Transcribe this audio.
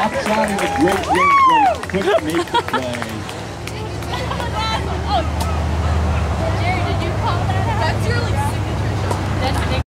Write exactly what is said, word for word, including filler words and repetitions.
Outside of the great game, couldn't make the play. Oh, Jerry, did you call that out? That's your like signature shot. That's